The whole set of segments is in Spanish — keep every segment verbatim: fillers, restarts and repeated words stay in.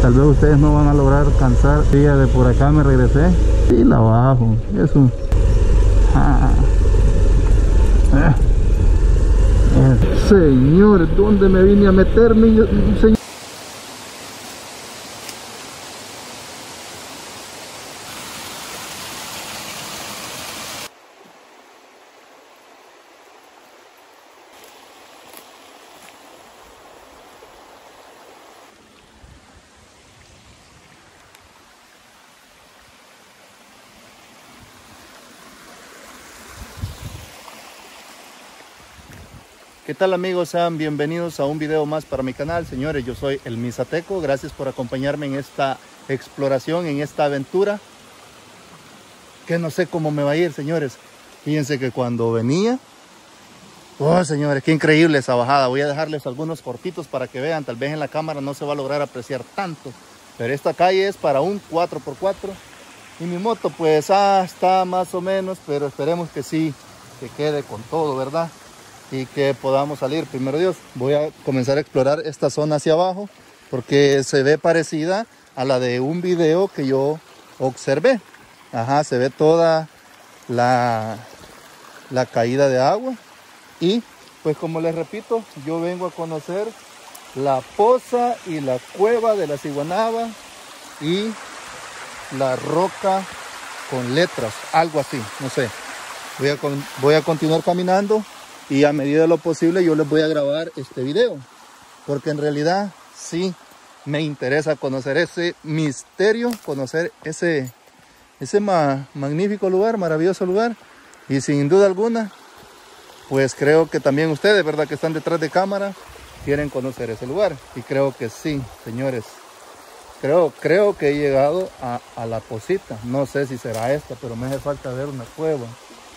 Tal vez ustedes no van a lograr alcanzar. Sí, de por acá me regresé y la bajo. Eso. Ah. Ah. Eh. Señor, ¿dónde me vine a meterme? Yo, señor. ¿Qué tal, amigos? Sean bienvenidos a un video más para mi canal. Señores, yo soy el Misateco. Gracias por acompañarme en esta exploración, en esta aventura, que no sé cómo me va a ir, señores. Fíjense que cuando venía, oh, señores, qué increíble esa bajada. Voy a dejarles algunos cortitos para que vean. Tal vez en la cámara no se va a lograr apreciar tanto, pero esta calle es para un cuatro por cuatro y mi moto pues ah, está más o menos, pero esperemos que sí, que quede con todo, ¿verdad? Y que podamos salir, primero Dios. Voy a comenzar a explorar esta zona hacia abajo porque se ve parecida a la de un video que yo observé. Ajá, se ve toda la, la caída de agua. Y pues, como les repito, yo vengo a conocer la poza y la cueva de la Ciguanaba y la roca con letras, algo así, no sé. Voy a, voy a continuar caminando y a medida de lo posible yo les voy a grabar este video, porque en realidad sí me interesa conocer ese misterio, conocer ese, ese ma magnífico lugar, maravilloso lugar. Y sin duda alguna, pues creo que también ustedes, ¿verdad?, que están detrás de cámara, quieren conocer ese lugar. Y creo que sí, señores. Creo, creo que he llegado a, a la posita. No sé si será esta, pero me hace falta ver una cueva.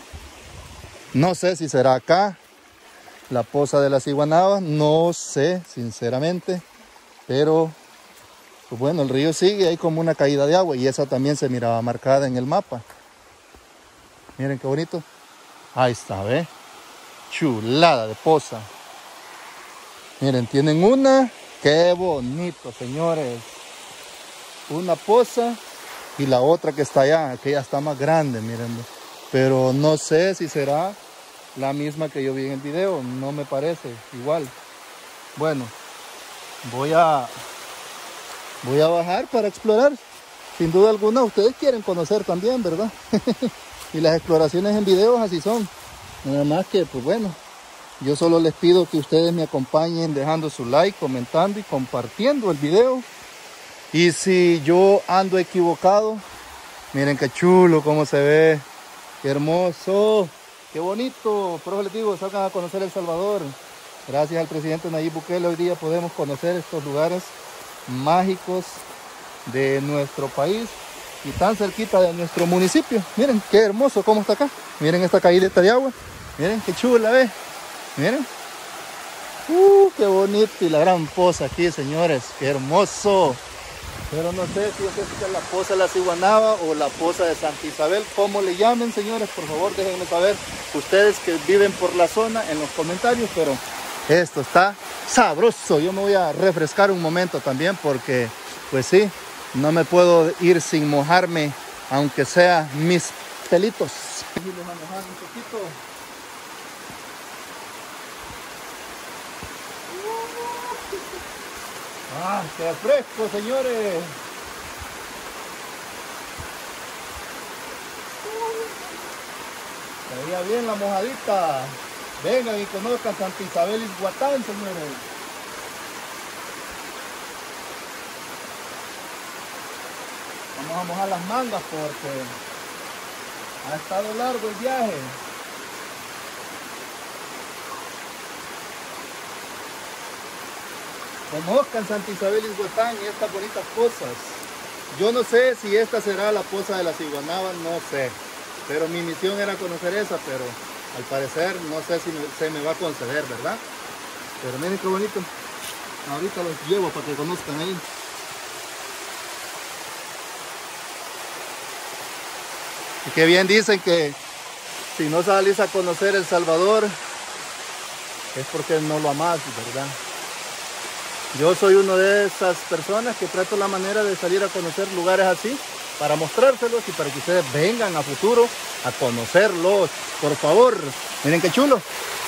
No sé si será acá, la poza de la Ciguanaba. No sé, sinceramente. Pero, pues bueno, el río sigue. Hay como una caída de agua. Y esa también se miraba marcada en el mapa. Miren qué bonito. Ahí está, ¿ve? Chulada de poza. Miren, tienen una. Qué bonito, señores. Una poza y la otra que está allá, que ya está más grande, miren. Pero no sé si será la misma que yo vi en el video. No me parece igual. Bueno, voy a voy a bajar para explorar. Sin duda alguna ustedes quieren conocer también, ¿verdad? Y las exploraciones en videos así son. Nada más que, pues bueno, yo solo les pido que ustedes me acompañen dejando su like, comentando y compartiendo el video. Y si yo ando equivocado, miren qué chulo cómo se ve, qué hermoso, qué bonito. Por eso les digo, salgan a conocer El Salvador. Gracias al presidente Nayib Bukele hoy día podemos conocer estos lugares mágicos de nuestro país y tan cerquita de nuestro municipio. Miren qué hermoso cómo está acá. Miren esta caída de agua. Miren qué chula, ve. Miren. Uh, qué bonito. Y la gran poza aquí, señores. Qué hermoso. Pero no sé si es la poza de la Ciguanaba o la poza de Santa Isabel. ¿Cómo le llamen, señores? Por favor, déjenme saber. Ustedes que viven por la zona en los comentarios. Pero esto está sabroso. Yo me voy a refrescar un momento también porque, pues sí, no me puedo ir sin mojarme, aunque sea mis pelitos. Vamos a mojar un poquito. ¡Ah, qué fresco, señores! Se veía bien la mojadita. Vengan y conozcan Santa Isabel Izhuatán, señores. Vamos a mojar las mangas porque ha estado largo el viaje. Conozcan Santa Isabel Izhuatán y estas bonitas pozas. Yo no sé si esta será la poza de la Ciguanaba, no sé. Pero mi misión era conocer esa, pero al parecer no sé si me, se me va a conceder, ¿verdad? Pero miren qué bonito. Ahorita los llevo para que conozcan ahí. Y qué bien dicen que si no salís a conocer El Salvador es porque no lo amás, ¿verdad? Yo soy uno de esas personas que trato la manera de salir a conocer lugares así para mostrárselos y para que ustedes vengan a futuro a conocerlos. Por favor, miren qué chulo.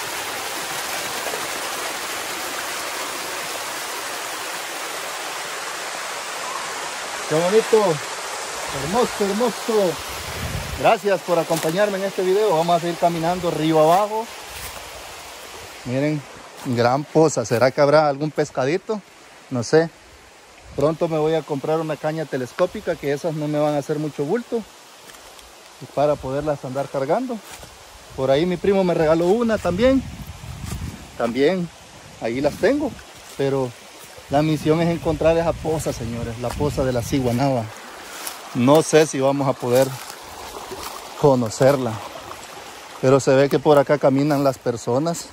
Qué bonito, hermoso, hermoso. Gracias por acompañarme en este video. Vamos a seguir caminando río abajo. Miren, gran poza. ¿Será que habrá algún pescadito? No sé. Pronto me voy a comprar una caña telescópica, que esas no me van a hacer mucho bulto, y para poderlas andar cargando. Por ahí mi primo me regaló una también. También ahí las tengo, pero la misión es encontrar esa poza, señores, la poza de la Siguanaba. No sé si vamos a poder conocerla, pero se ve que por acá caminan las personas.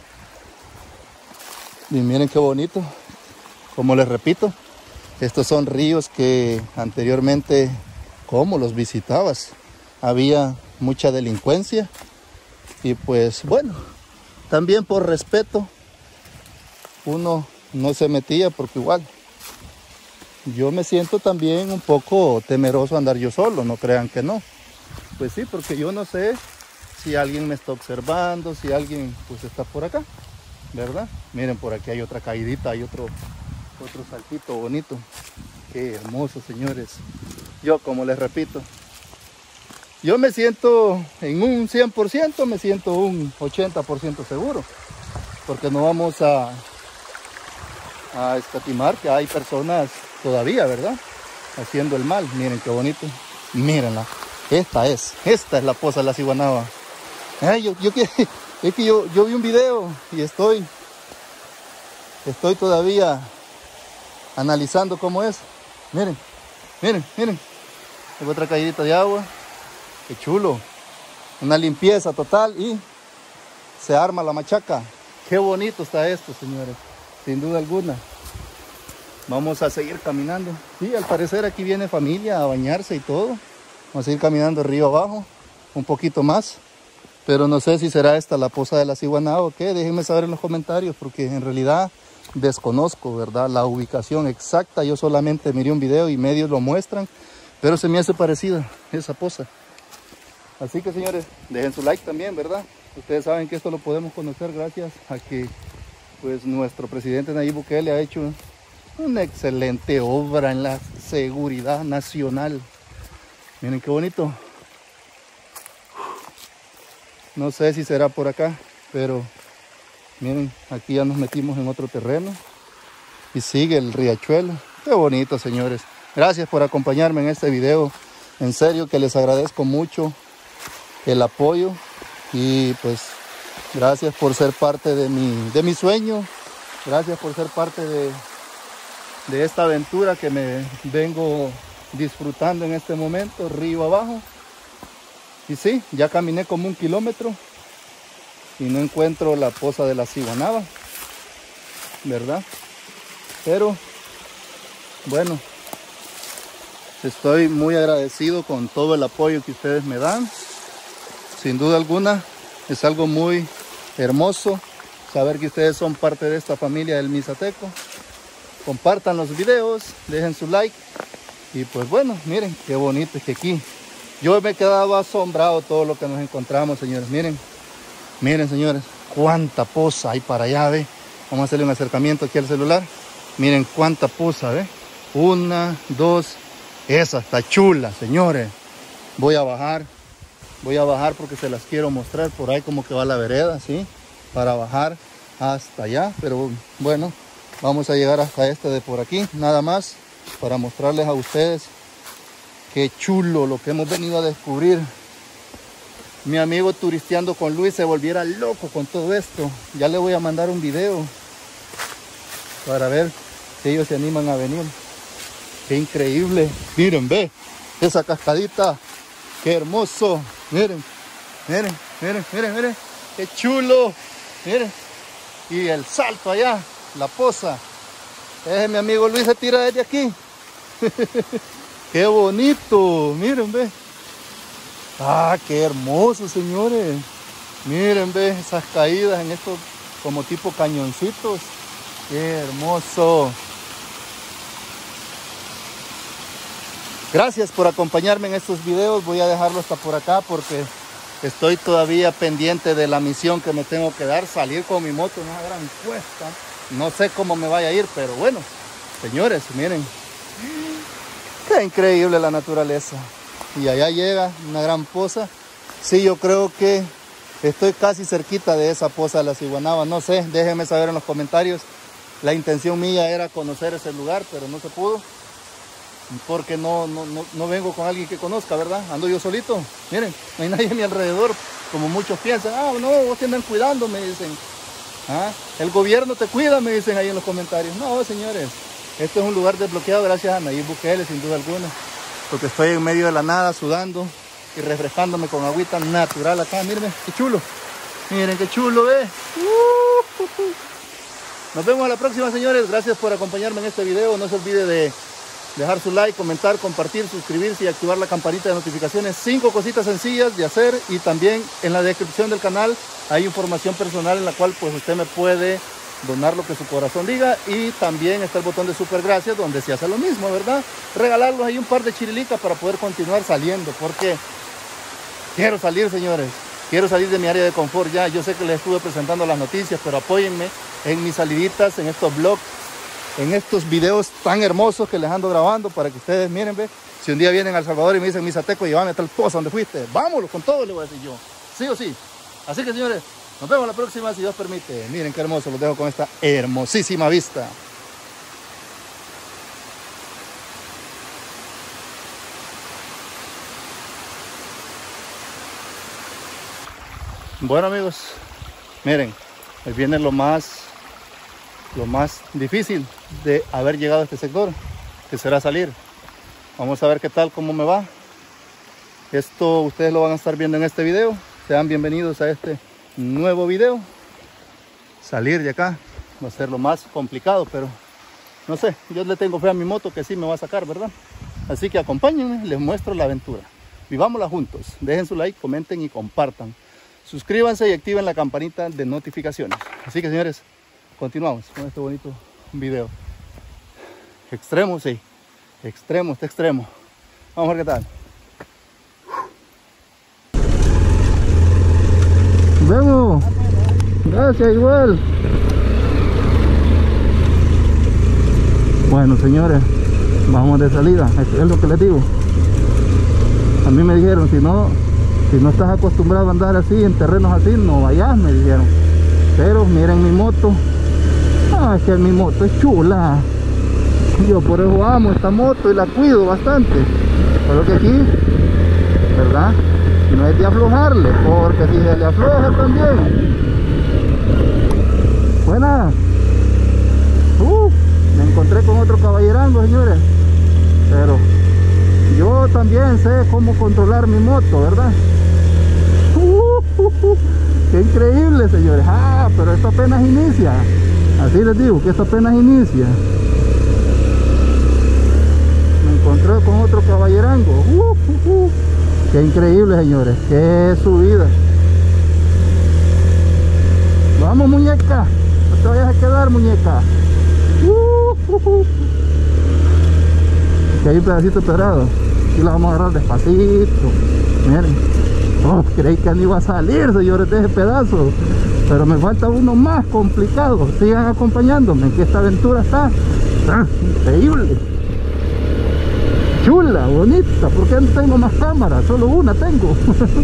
Y miren qué bonito. Como les repito, estos son ríos que anteriormente, como los visitabas, había mucha delincuencia. Y pues bueno, también por respeto, uno no se metía, porque igual yo me siento también un poco temeroso andar yo solo, no crean que no. Pues sí, porque yo no sé si alguien me está observando, si alguien pues está por acá, ¿verdad? Miren, por aquí hay otra caidita, hay otro, otro saltito bonito. Qué hermoso, señores. Yo, como les repito, yo me siento en un cien por ciento, me siento un ochenta por ciento seguro, porque no vamos a a escatimar que hay personas todavía, ¿verdad?, haciendo el mal. Miren qué bonito, mírenla. Esta es, esta es la poza de la Siguanaba. Ay, yo, yo, es que yo, yo vi un video y estoy, estoy todavía analizando cómo es. Miren, miren, miren. Hay otra caídita de agua. Qué chulo. Una limpieza total y se arma la machaca. Qué bonito está esto, señores. Sin duda alguna. Vamos a seguir caminando. Sí, al parecer aquí viene familia a bañarse y todo. Vamos a seguir caminando río abajo, un poquito más. Pero no sé si será esta la poza de la Siguanaba o qué. Déjenme saber en los comentarios, porque en realidad desconozco, ¿verdad?, la ubicación exacta. Yo solamente miré un video y medios lo muestran, pero se me hace parecida esa poza. Así que, señores, dejen su like también, ¿verdad? Ustedes saben que esto lo podemos conocer gracias a que pues nuestro presidente Nayib Bukele ha hecho una excelente obra en la seguridad nacional. Miren qué bonito. No sé si será por acá, pero miren, aquí ya nos metimos en otro terreno y sigue el riachuelo. Qué bonito, señores. Gracias por acompañarme en este video. En serio que les agradezco mucho el apoyo y pues gracias por ser parte de mi, de mi sueño. Gracias por ser parte de, de esta aventura que me vengo disfrutando en este momento, río abajo. Y sí, ya caminé como un kilómetro y no encuentro la poza de la Siguanaba, ¿verdad? Pero bueno, estoy muy agradecido con todo el apoyo que ustedes me dan. Sin duda alguna, es algo muy hermoso saber que ustedes son parte de esta familia del Misateco. Compartan los videos, dejen su like. Y pues bueno, miren qué bonito es que aquí. Yo me he quedado asombrado todo lo que nos encontramos, señores. Miren, miren, señores, cuánta poza hay para allá, ¿ve? Vamos a hacerle un acercamiento aquí al celular. Miren cuánta poza, ¿ve? Una, dos. Esa está chula, señores. Voy a bajar. Voy a bajar porque se las quiero mostrar. Por ahí como que va la vereda, ¿sí? Para bajar hasta allá. Pero bueno, vamos a llegar hasta este de por aquí. Nada más para mostrarles a ustedes qué chulo lo que hemos venido a descubrir. Mi amigo Turisteando con Luis se volviera loco con todo esto. Ya le voy a mandar un video para ver si ellos se animan a venir. Qué increíble. Miren, ve esa cascadita. Qué hermoso. Miren, miren, miren, miren, miren. Qué chulo. Miren. Y el salto allá, la poza. Ese mi amigo Luis se tira desde aquí. Qué bonito. Miren, ve. Ah, qué hermoso, señores. Miren, ve esas caídas en estos como tipo cañoncitos. Qué hermoso. Gracias por acompañarme en estos videos. Voy a dejarlo hasta por acá porque estoy todavía pendiente de la misión que me tengo que dar. Salir con mi moto en una gran cuesta. No sé cómo me vaya a ir, pero bueno, señores, miren. Qué increíble la naturaleza. Y allá llega una gran poza. Sí, yo creo que estoy casi cerquita de esa poza de la Ciguanaba. No sé, déjenme saber en los comentarios. La intención mía era conocer ese lugar, pero no se pudo. Porque no, no, no, no vengo con alguien que conozca, ¿verdad? Ando yo solito. Miren, no hay nadie a mi alrededor. Como muchos piensan, ah, no, vos te andan cuidando, me dicen. Ah, el gobierno te cuida, me dicen ahí en los comentarios. No, señores, esto es un lugar desbloqueado gracias a Nayib Bukele, sin duda alguna. Porque estoy en medio de la nada, sudando y refrescándome con agüita natural acá. Miren, qué chulo. Miren, qué chulo, ¿eh? Uh, uh, uh. Nos vemos a la próxima, señores. Gracias por acompañarme en este video. No se olvide de dejar su like, comentar, compartir, suscribirse y activar la campanita de notificaciones. Cinco cositas sencillas de hacer, y también en la descripción del canal hay información personal en la cual pues usted me puede donar lo que su corazón diga, y también está el botón de super gracias donde se hace lo mismo, ¿verdad? Regalarlos ahí un par de chirilitas para poder continuar saliendo, porque quiero salir, señores. Quiero salir de mi área de confort ya. Yo sé que les estuve presentando las noticias, pero apóyenme en mis saliditas, en estos vlogs, en estos videos tan hermosos que les ando grabando para que ustedes miren, ve. Si un día vienen a El Salvador y me dicen, Misateco, llévame a tal poza donde fuiste, vámonos con todo, le voy a decir yo, sí o sí. Así que, señores, nos vemos la próxima, si Dios permite. Miren qué hermoso, los dejo con esta hermosísima vista. Bueno, amigos, miren, ahí viene lo más lo más difícil de haber llegado a este sector, que será salir. Vamos a ver qué tal, cómo me va. Esto ustedes lo van a estar viendo en este video. Sean bienvenidos a este nuevo video. Salir de acá va a ser lo más complicado, pero no sé, yo le tengo fe a mi moto que sí me va a sacar, ¿verdad? Así que acompáñenme, les muestro la aventura. Vivámosla juntos. Dejen su like, comenten y compartan. Suscríbanse y activen la campanita de notificaciones. Así que, señores, continuamos con este bonito video. Extremo, sí. Extremo, este extremo. Vamos a ver qué tal. Vemos. Gracias, igual. Bueno, señores, vamos de salida. Esto es lo que les digo. A mí me dijeron, si no, si no estás acostumbrado a andar así, en terrenos así, no vayas, me dijeron. Pero miren mi moto. Ah, es que mi moto es chula. Yo por eso amo esta moto y la cuido bastante. Pero que aquí, ¿verdad? No es de aflojarle, porque si se le afloja también. Buena. Uh, me encontré con otro caballerango, señores. Pero yo también sé cómo controlar mi moto, ¿verdad? Uh, uh, uh, qué increíble, señores. Ah, pero esto apenas inicia. Así les digo, que esto apenas inicia. Me encontré con otro caballerango. Uh, uh, uh. Qué increíble, señores. Qué subida. Vamos, muñeca. No te vayas a quedar, muñeca. Uh, uh, uh. Aquí hay un pedacito pedrado. Aquí la vamos a agarrar despacito. Miren. Oh, creí que no iba a salir, señores, de ese pedazo. Pero me falta uno más complicado. Sigan acompañándome, que esta aventura está ah, increíble. Chula, bonita. ¿Por qué no tengo más cámaras? Solo una tengo.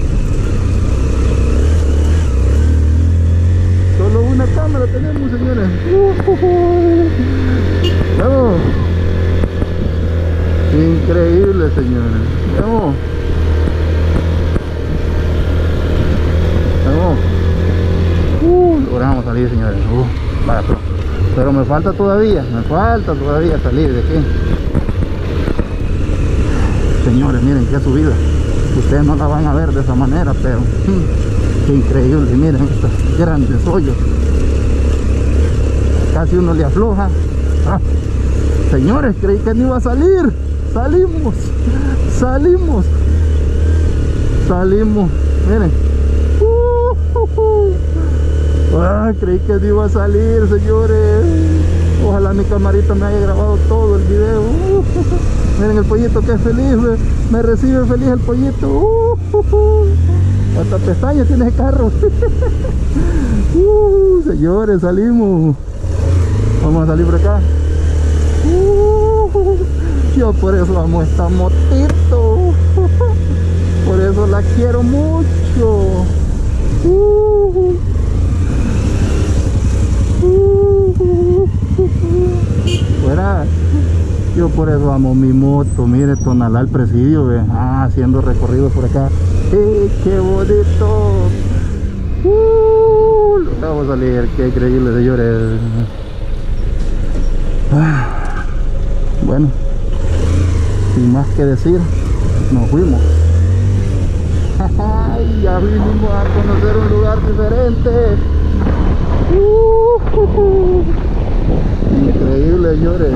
Solo una cámara tenemos, señores. Uh, uh, uh. Vamos. Increíble, señores. Vamos. Vamos. Uh, logramos salir, señores. Uh, barato. Pero me falta todavía, me falta todavía salir de aquí. Señores, miren qué subida. Ustedes no la van a ver de esa manera, pero mmm, qué increíble. Miren estos grandes hoyos. Casi uno le afloja. Ah, señores, creí que no iba a salir. Salimos, salimos, salimos. Miren. Uh, uh, uh. Ah, creí que no iba a salir, señores. Ojalá mi camarita me haya grabado todo el video. Uh, uh, uh. Miren el pollito que es feliz, me, me recibe feliz el pollito. Uh, uh, uh. Hasta pestañas tiene ese carro. uh, señores, salimos. Vamos a salir por acá. Uh, yo por eso amo esta motito. Por eso la quiero mucho. Uh, uh, fuera. Yo por eso amo mi moto. Mire, Tonalá, el presidio, ve. Ah, haciendo recorridos por acá. ¡Eh, qué bonito! Uh, vamos a salir, qué increíble, señores. Ah, bueno, sin más que decir, nos fuimos. Ya vinimos a conocer un lugar diferente. Uh, uh, uh. Increíble, señores.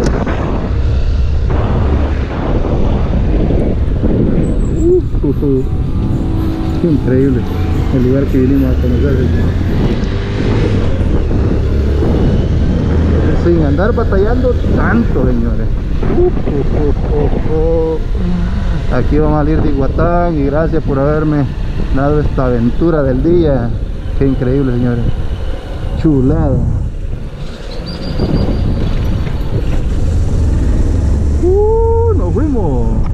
Uh, uh, uh. Increíble el lugar que vinimos a conocer. Sin andar batallando tanto, señores. Uh, uh, uh, uh, uh. Aquí vamos a salir de Iguatán y gracias por haberme dado esta aventura del día. Qué increíble, señores. Chulada. Uh, nos fuimos.